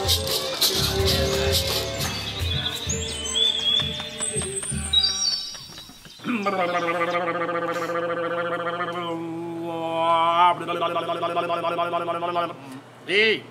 Ei!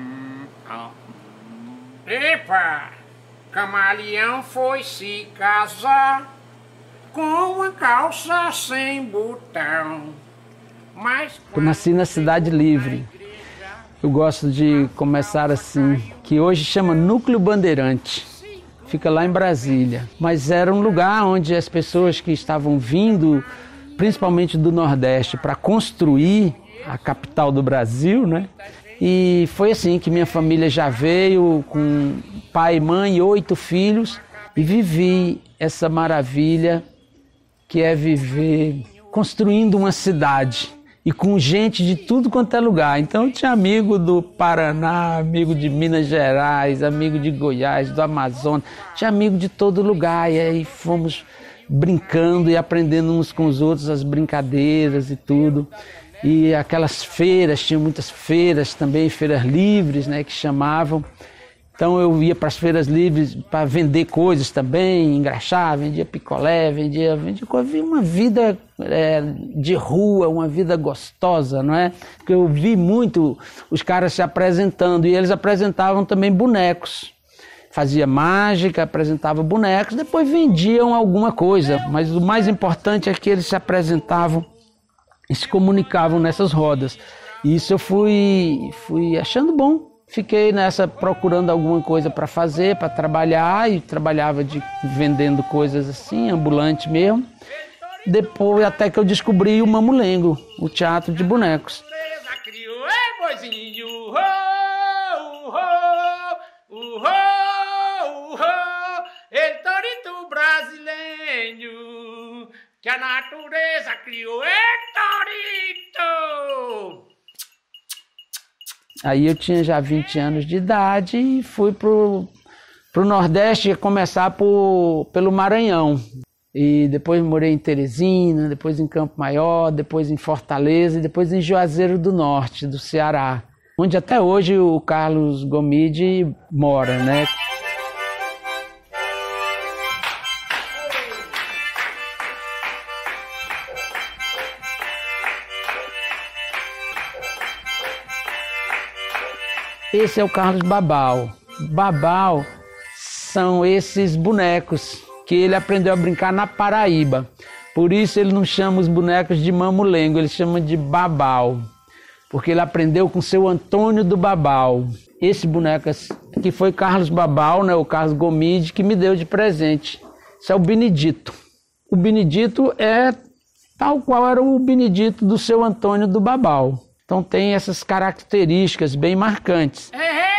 Epa! Camaleão foi se casar com uma calça sem botão. Mas eu nasci na Cidade Livre. Eu gosto de começar assim, que hoje chama Núcleo Bandeirante. Fica lá em Brasília. Mas era um lugar onde as pessoas que estavam vindo, principalmente do Nordeste, para construir a capital do Brasil, né? E foi assim que minha família já veio, com pai, mãe e 8 filhos, e vivi essa maravilha que é viver construindo uma cidade e com gente de tudo quanto é lugar. Então eu tinha amigo do Paraná, amigo de Minas Gerais, amigo de Goiás, do Amazonas, tinha amigo de todo lugar, e aí fomos brincando e aprendendo uns com os outros as brincadeiras e tudo. E aquelas feiras, tinha muitas feiras também, feiras livres, né, que chamavam. Então eu ia para as feiras livres para vender coisas também, engraxar, vendia picolé, vendia uma vida de rua, uma vida gostosa, não é? Porque eu vi muito os caras se apresentando e eles apresentavam também bonecos. Fazia mágica, apresentava bonecos, depois vendiam alguma coisa. Mas o mais importante é que eles se apresentavam e se comunicavam nessas rodas. E isso eu fui achando bom. Fiquei nessa procurando alguma coisa para fazer, para trabalhar, e trabalhava vendendo coisas assim, ambulante mesmo. Depois até que eu descobri o Mamulengo, o teatro de bonecos. El torito brasileiro, que a natureza criou, torito! Aí eu tinha já 20 anos de idade e fui pro Nordeste, começar pelo Maranhão. E depois morei em Teresina, depois em Campo Maior, depois em Fortaleza e depois em Juazeiro do Norte, do Ceará, onde até hoje o Carlos Gomide mora, né? Esse é o Carlos Babau. Babau são esses bonecos que ele aprendeu a brincar na Paraíba. Por isso ele não chama os bonecos de Mamulengo, ele chama de Babau. Porque ele aprendeu com seu Antônio do Babau. Esse boneco que foi Carlos Babau, né, o Carlos Gomide, que me deu de presente. Esse é o Benedito. O Benedito é tal qual era o Benedito do seu Antônio do Babau. Então tem essas características bem marcantes.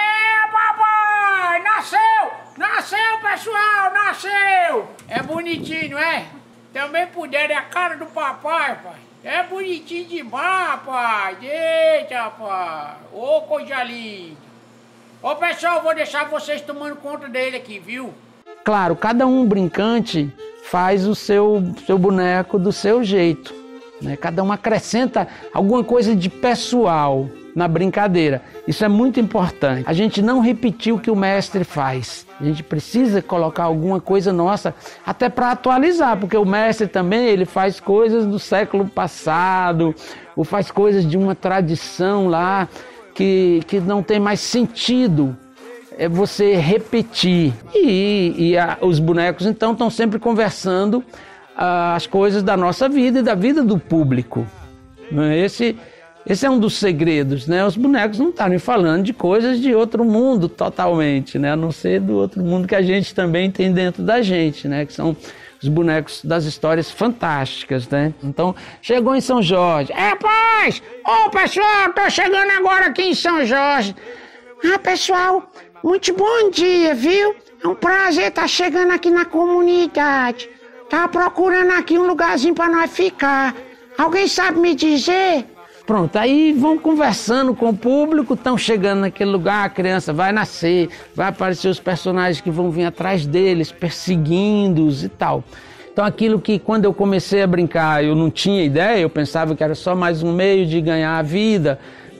Papai! Nasceu, pessoal! Nasceu! É bonitinho, é? Também puderam, é a cara do papai, pai. É bonitinho demais, pai. Eita, pai. Ô, coisa linda. Ô, pessoal, vou deixar vocês tomando conta dele aqui, viu? Claro, cada um brincante faz o seu boneco do seu jeito. Cada um acrescenta alguma coisa de pessoal na brincadeira. Isso é muito importante. A gente não repetir o que o mestre faz. A gente precisa colocar alguma coisa nossa, até para atualizar, porque o mestre também ele faz coisas do século passado, ou faz coisas de uma tradição lá que não tem mais sentido. É você repetir. Os bonecos então estão sempre conversando as coisas da nossa vida e da vida do público. Esse é um dos segredos, né? Os bonecos não estarem falando de coisas de outro mundo totalmente, né? A não ser do outro mundo que a gente também tem dentro da gente, né? Que são os bonecos das histórias fantásticas, né? Então, chegou em São Jorge. Paz! Ô, pessoal, tô chegando agora aqui em São Jorge. Pessoal, muito bom dia, viu? É um prazer estar chegando aqui na comunidade. Tava procurando aqui um lugarzinho para nós ficar. Alguém sabe me dizer? Pronto, aí vão conversando com o público, estão chegando naquele lugar, a criança vai nascer, vai aparecer os personagens que vão vir atrás deles, perseguindo-os e tal. Então aquilo que quando eu comecei a brincar eu não tinha ideia, eu pensava que era só mais um meio de ganhar a vida,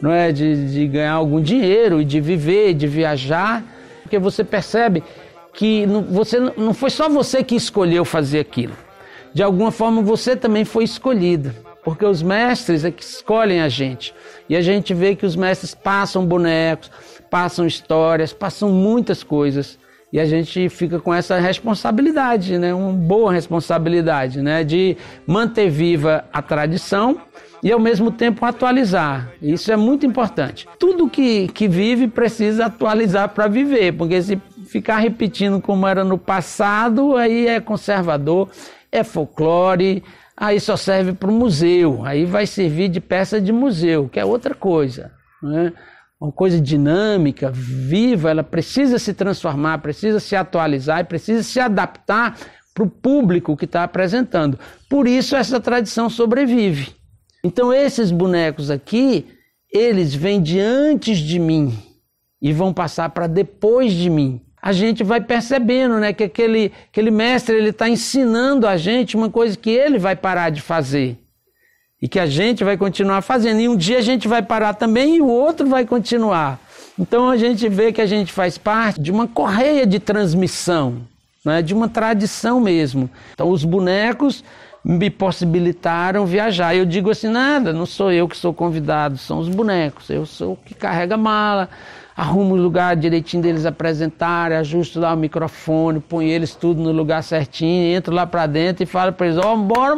não é? De ganhar algum dinheiro, e de viver, de viajar, porque você percebe que não foi só você que escolheu fazer aquilo. De alguma forma você também foi escolhido, porque os mestres é que escolhem a gente. E a gente vê que os mestres passam bonecos, passam histórias, passam muitas coisas. E a gente fica com essa responsabilidade, né? Uma boa responsabilidade, né? De manter viva a tradição e ao mesmo tempo atualizar. Isso é muito importante. Tudo que vive precisa atualizar para viver, porque se ficar repetindo como era no passado, aí é conservador, é folclore, aí só serve para o museu, aí vai servir de peça de museu, que é outra coisa, né? Uma coisa dinâmica, viva, ela precisa se transformar, precisa se atualizar e precisa se adaptar para o público que está apresentando. Por isso essa tradição sobrevive. Então esses bonecos aqui, eles vêm de antes de mim e vão passar para depois de mim. A gente vai percebendo, né, que aquele mestre ele está ensinando a gente uma coisa que ele vai parar de fazer. E que a gente vai continuar fazendo. E um dia a gente vai parar também e o outro vai continuar. Então a gente vê que a gente faz parte de uma correia de transmissão, né? De uma tradição mesmo. Então os bonecos me possibilitaram viajar. Eu digo assim, nada, não sou eu que sou convidado, são os bonecos. Eu sou o que carrega a mala, arrumo o lugar direitinho deles apresentarem, ajusto lá o microfone, põe eles tudo no lugar certinho, entro lá pra dentro e falo pra eles, bora.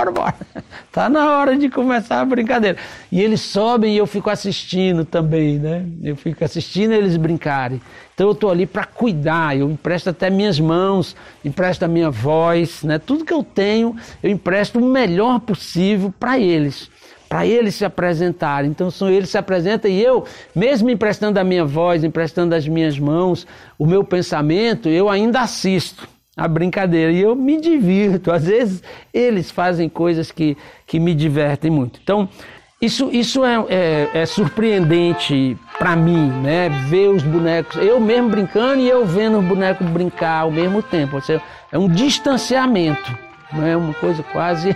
Tá na hora de começar a brincadeira. E eles sobem e eu fico assistindo também, né? Eu fico assistindo eles brincarem. Então eu tô ali para cuidar, eu empresto até minhas mãos, empresto a minha voz, né? Tudo que eu tenho, eu empresto o melhor possível para eles se apresentarem. Então são eles que se apresentam e eu, mesmo emprestando a minha voz, emprestando as minhas mãos, o meu pensamento, eu ainda assisto a brincadeira e eu me divirto. Às vezes eles fazem coisas que me divertem muito. Então isso é surpreendente para mim, né? Ver os bonecos, eu mesmo brincando e eu vendo os bonecos brincar ao mesmo tempo. É um distanciamento, não é uma coisa quase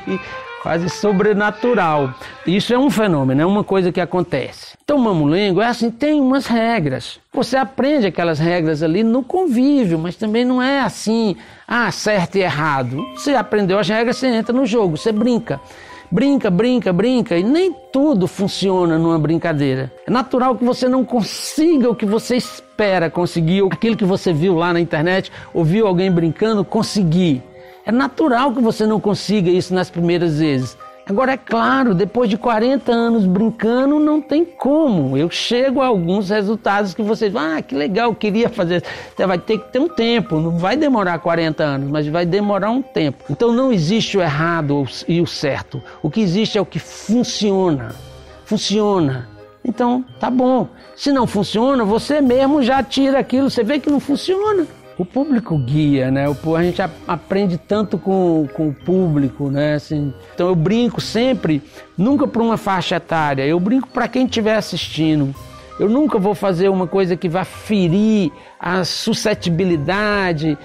sobrenatural. Isso é um fenômeno, é uma coisa que acontece. Então, mamulengo é assim, tem umas regras. Você aprende aquelas regras ali no convívio, mas também não é assim, certo e errado. Você aprendeu as regras, você entra no jogo, você brinca. Brinca, e nem tudo funciona numa brincadeira. É natural que você não consiga o que você espera conseguir, ou aquilo que você viu lá na internet, ou viu alguém brincando, conseguir. É natural que você não consiga isso nas primeiras vezes. Agora, é claro, depois de 40 anos brincando, não tem como. Eu chego a alguns resultados que vocês vão, que legal, eu queria fazer. Você vai ter que ter um tempo, não vai demorar 40 anos, mas vai demorar um tempo. Então não existe o errado e o certo. O que existe é o que funciona. Funciona. Então, tá bom. Se não funciona, você mesmo já tira aquilo, você vê que não funciona. O público guia, né? A gente aprende tanto com o público, né? Assim, então eu brinco sempre, nunca para uma faixa etária, eu brinco para quem estiver assistindo. Eu nunca vou fazer uma coisa que vá ferir a suscetibilidade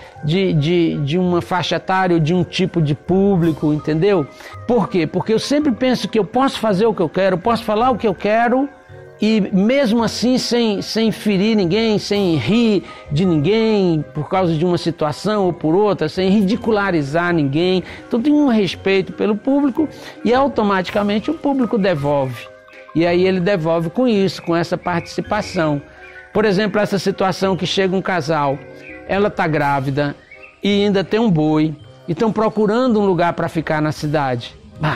de uma faixa etária ou de um tipo de público, entendeu? Por quê? Porque eu sempre penso que eu posso fazer o que eu quero, posso falar o que eu quero, e mesmo assim sem ferir ninguém, sem rir de ninguém por causa de uma situação ou por outra, sem ridicularizar ninguém. Então tem um respeito pelo público e automaticamente o público devolve. E aí ele devolve com isso, com essa participação. Por exemplo, essa situação que chega um casal, ela está grávida e ainda tem um boi e estão procurando um lugar para ficar na cidade.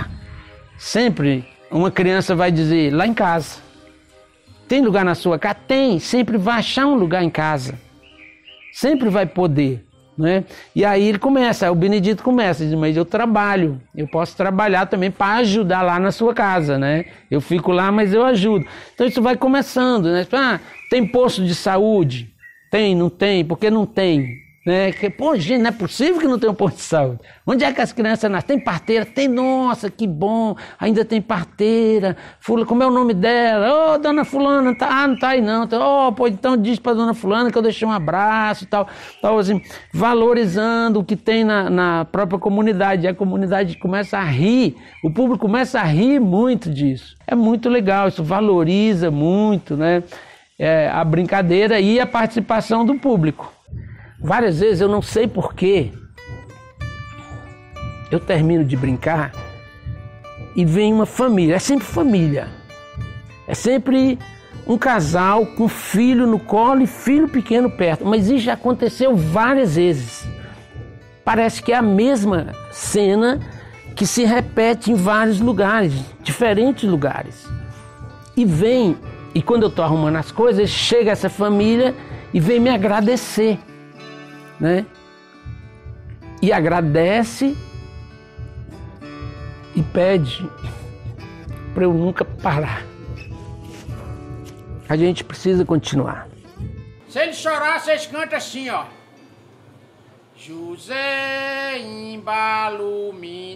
Sempre uma criança vai dizer, lá em casa. Tem lugar na sua casa? Tem, sempre vai achar um lugar em casa. Sempre vai poder, né? E aí ele começa, o Benedito começa, diz, mas eu trabalho, eu posso trabalhar também para ajudar lá na sua casa, né? Eu fico lá, mas eu ajudo. Então isso vai começando, né? Tem posto de saúde? Tem, não tem? Por que não tem? né? Que, pô, gente, não é possível que não tenha um posto de saúde. Onde é que as crianças nascem? Tem parteira? Tem, nossa, que bom, ainda tem parteira. Como é o nome dela? Ô, dona fulana, não tá aí não. Pô, então diz pra dona fulana que eu deixei um abraço e tal, assim, valorizando o que tem na própria comunidade. E a comunidade começa a rir, o público começa a rir muito disso. É muito legal, isso valoriza muito, né? A brincadeira e a participação do público. Várias vezes eu não sei porquê, eu termino de brincar e vem uma família, é sempre família, é sempre um casal com filho no colo e filho pequeno perto, mas isso já aconteceu várias vezes. Parece que é a mesma cena que se repete em vários lugares, diferentes lugares. E quando eu estou arrumando as coisas, chega essa família e vem me agradecer, né? E agradece e pede para eu nunca parar. A gente precisa continuar. Se ele chorar, vocês cantam assim, ó. José embala o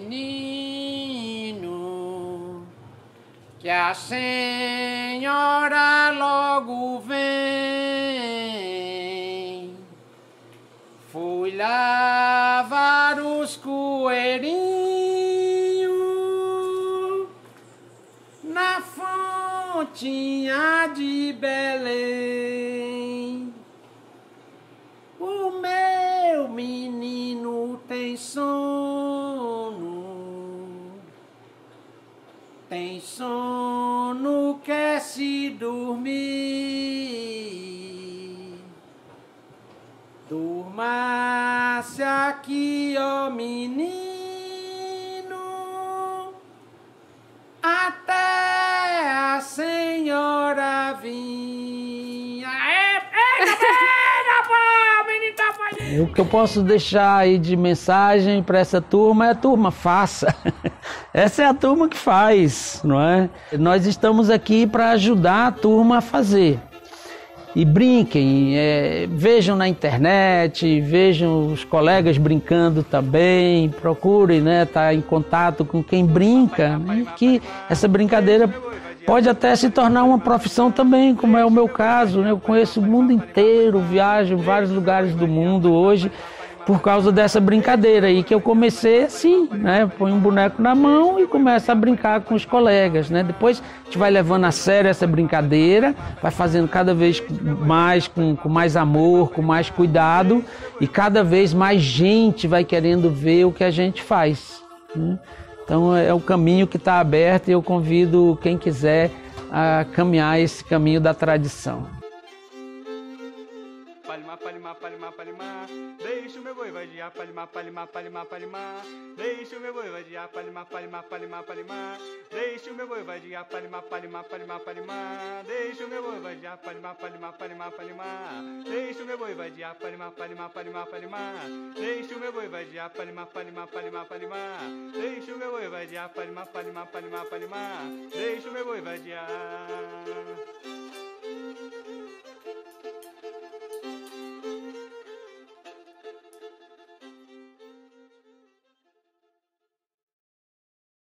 menino, que a senhora logo vem. Fui lavar os coelhinhos na fontinha de Belém. O meu menino tem sono, quer se dormir. Durma-se aqui, ó menino, até a senhora vir. O que eu posso deixar aí de mensagem para essa turma é: a turma, faça. Essa é a turma que faz, não é? Nós estamos aqui para ajudar a turma a fazer. E brinquem, vejam na internet, vejam os colegas brincando também, procurem, né, estar em contato com quem brinca, né, que essa brincadeira pode até se tornar uma profissão também, como é o meu caso, né? Eu conheço o mundo inteiro, viajo em vários lugares do mundo hoje por causa dessa brincadeira aí, que eu comecei assim, né? Põe um boneco na mão e começa a brincar com os colegas, né? Depois a gente vai levando a sério essa brincadeira, vai fazendo cada vez mais, com mais amor, com mais cuidado, e cada vez mais gente vai querendo ver o que a gente faz, né? Então é o caminho que está aberto e eu convido quem quiser a caminhar esse caminho da tradição. Palimá, palimá, palimá, palimá, deixa o meu boi vadiar, palimá, palimá, palimá, palimá, deixa o meu boi vadiar, palimá, palimá, palimá, palimá, deixa o meu boi vadiar, palimá, palimá, palimá, palimá, deixa o meu boi vadiar, palimá, palimá, palimá, palimá, deixa o meu boi vadiar, palimá, palimá, palimá, palimá, deixa o meu boi vadiar, palimá, palimá, palimá, palimá, deixa o meu boi vadiar, palimá, palimá, palimá, palimá, deixa o meu boi vadiar.